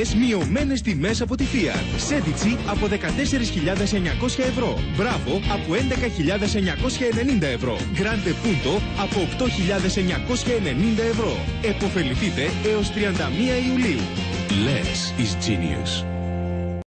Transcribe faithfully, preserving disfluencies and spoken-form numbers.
Τις μειωμένες τιμές από τη Fiat. Σέντιτσι από δεκατέσσερις χιλιάδες εννιακόσια ευρώ. Μπράβο από έντεκα χιλιάδες εννιακόσια ενενήντα ευρώ. Grande Punto από οκτώ χιλιάδες εννιακόσια ενενήντα ευρώ. Εποφεληθείτε έως τριάντα μία Ιουλίου. Less is genius.